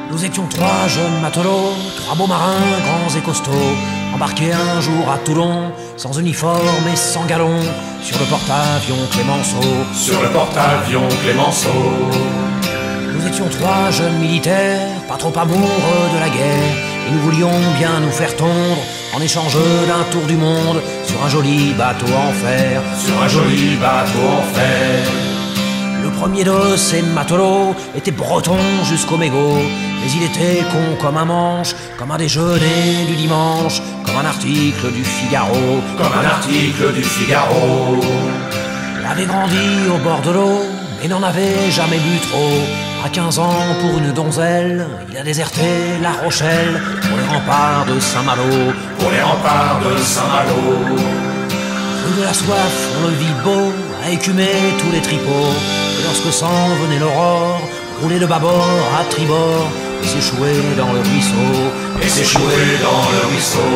Nous étions trois jeunes matelots, trois beaux marins, grands et costauds, embarqués un jour à Toulon, sans uniforme et sans galon, sur le porte-avions Clémenceau. Sur le porte-avions Clémenceau. Nous étions trois jeunes militaires, pas trop amoureux de la guerre, et nous voulions bien nous faire tondre en échange d'un tour du monde sur un joli bateau en fer. Sur un joli bateau en fer. Le premier de ces matelots était breton jusqu'au mégot, mais il était con comme un manche, comme un déjeuner du dimanche, comme un article du Figaro. Comme un article du Figaro. Il avait grandi au bord de l'eau, mais n'en avait jamais bu trop. À 15 ans, pour une donzelle, il a déserté La Rochelle pour les remparts de Saint-Malo. Pour les remparts de Saint-Malo. Rue de la soif, on le vit beau, à écumer tous les tripots. Et lorsque s'en venait l'aurore, rouler de bâbord à tribord, et s'échouer dans le ruisseau. Et s'échouer dans le ruisseau.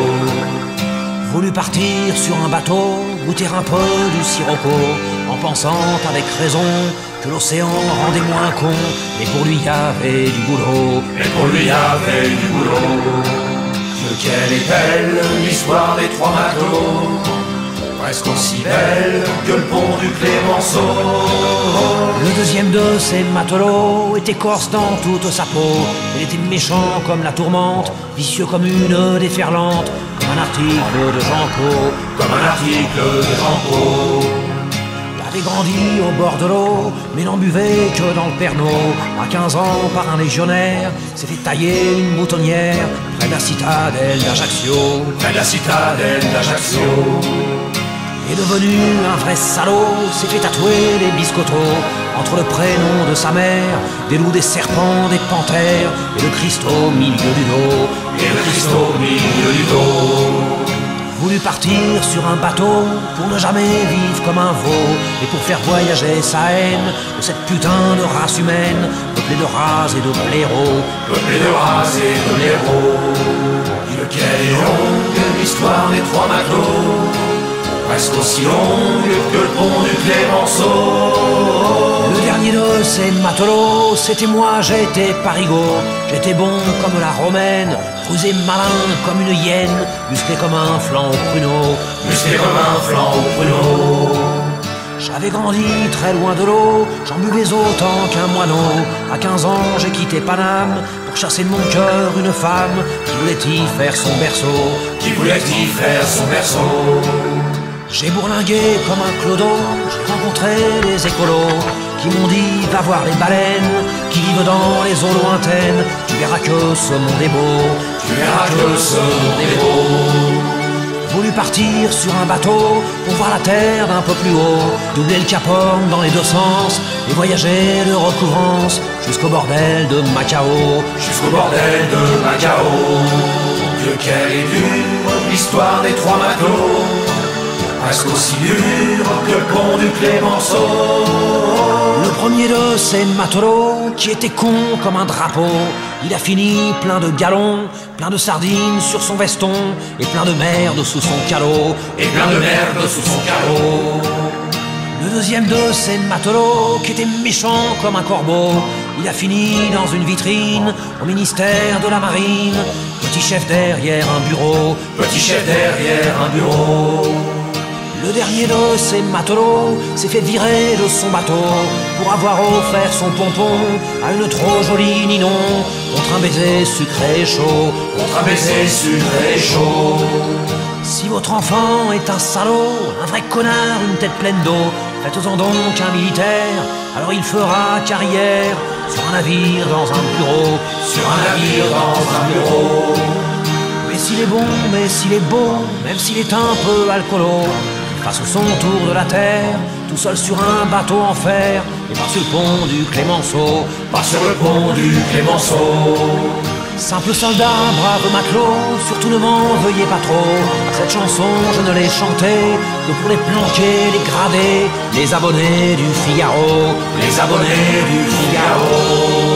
Voulut partir sur un bateau, goûter un peu du sirocco, en pensant avec raison que l'océan rendait moins con, et pour lui y avait du boulot. Et pour lui y avait du boulot. Quelle est belle l'histoire des trois matelots, presque aussi belle que le pont du Clémenceau. Le deuxième de ces matelots était corse dans toute sa peau. Il était méchant comme la tourmente, vicieux comme une déferlante, comme un article de Jean Cot. Comme un article de Jean Cot. Il avait grandi au bord de l'eau, mais n'en buvait que dans le Pernod. À 15 ans, par un légionnaire, s'est fait tailler une boutonnière près de la citadelle d'Ajaccio. Près de la citadelle d'Ajaccio. Est devenu un vrai salaud, s'est fait tatouer les biscottos entre le prénom de sa mère, des loups, des serpents, des panthères, et le Christ au milieu du dos. Et le Christ au milieu du dos. Voulut partir sur un bateau pour ne jamais vivre comme un veau, et pour faire voyager sa haine de cette putain de race humaine, peuplée de rats et de blaireaux. Peuplé de rats et de blaireaux. Quelle est longue l'histoire des trois matelots, presque aussi longue que le pont du Clémenceau. Le dernier de ces matelots, c'était moi, j'étais parigot. J'étais bon comme la romaine, rusé malin comme une hyène, musclé comme un flanc au pruneau. Musclé comme un flanc au pruneau. J'avais grandi très loin de l'eau, j'en buvais autant qu'un moineau. À 15 ans, j'ai quitté Paname pour chasser de mon cœur une femme qui voulait y faire son berceau. Qui voulait y faire son berceau. J'ai bourlingué comme un clodo, j'ai rencontré les écolos qui m'ont dit va voir les baleines qui vivent dans les eaux lointaines. Tu verras que ce monde est beau, Tu verras que ce monde est beau. Voulu partir sur un bateau pour voir la terre d'un peu plus haut, doubler le Cap Horn dans les deux sens et voyager de recouvrance jusqu'au bordel de Macao. Jusqu'au bordel de Macao. Quelle est dure l'histoire des trois matelots, presque aussi dure que le pont du Clémenceau. Le premier de ces matelots, qui était con comme un drapeau, il a fini plein de galons, plein de sardines sur son veston, et plein de merde sous son calot. Et plein de merde sous son calot. Le deuxième de ces matelots, qui était méchant comme un corbeau, il a fini dans une vitrine au ministère de la Marine, petit chef derrière un bureau. Petit chef derrière un bureau. Le dernier de ces matelots s'est fait virer de son bateau pour avoir offert son pompon à une trop jolie ninon, contre un baiser sucré et chaud. Contre un baiser sucré et chaud. Si votre enfant est un salaud, un vrai connard, une tête pleine d'eau, faites-en donc un militaire, alors il fera carrière sur un navire dans un bureau. Sur un navire dans un bureau. Mais s'il est bon, mais s'il est beau, même s'il est un peu alcoolo, passe son tour de la terre, tout seul sur un bateau en fer, et pas sur le pont du Clémenceau. Pas sur le pont du Clémenceau. Simple soldat, brave matelot, surtout ne m'en veuillez pas trop. Cette chanson, je ne l'ai chantée que pour les planquer, les grader, les abonnés du Figaro. Les abonnés du Figaro.